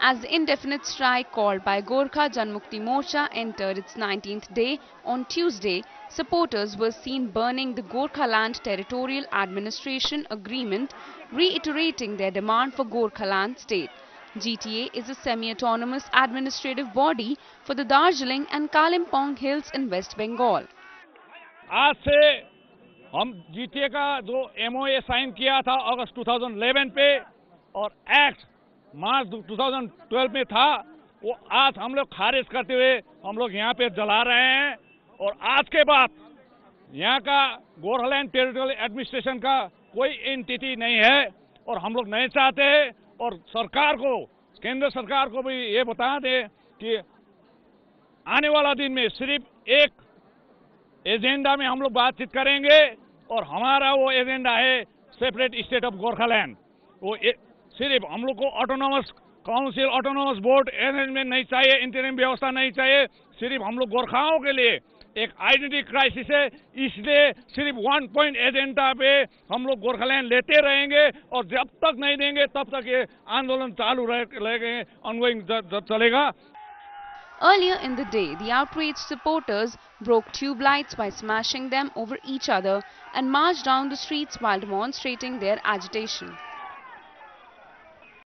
As the indefinite strike called by Gorkha Janmukti Morcha entered its 19th day on Tuesday, supporters were seen burning the Gorkhaland Territorial Administration agreement, reiterating their demand for Gorkhaland state. GTA is a semi-autonomous administrative body for the Darjeeling and Kalimpong hills in West Bengal. आज से हम GTA का जो MOA sign किया था अगस्त 2011 पे और act मार्च 2012 में था, वो आज हम लोग खारिज करते हुए हम लोग यहाँ पे जला रहे हैं। और आज के बाद यहाँ का गोरखालैंड टेरिटोरियल एडमिनिस्ट्रेशन का कोई एंटिटी नहीं है और हम लोग नहीं चाहते हैं। और सरकार को, केंद्र सरकार को भी ये बता दें कि आने वाला दिन में सिर्फ एक एजेंडा में हम लोग बातचीत करेंगे और हमारा वो एजेंडा है सेपरेट स्टेट ऑफ गोरखालैंड। वो सिर्फ हम लोग को autonomous council, autonomous board arrangement नहीं चाहिए, इंटरिम व्यवस्था नहीं चाहिए। सिर्फ हम लोग गोरखाओं के लिए एक आइडेंटिटी क्राइसिस है, इसलिए सिर्फ 1 पॉइंट एजेंडा पे हम लोग गोरखालैंड लेते रहेंगे और जब तक नहीं देंगे तब तक ये आंदोलन चालू रहेगा, ऑनगोइंग चलेगा। Earlier in the day, the outraged supporters broke tube lights by smashing them over each other and marched down the streets while demonstrating their agitation.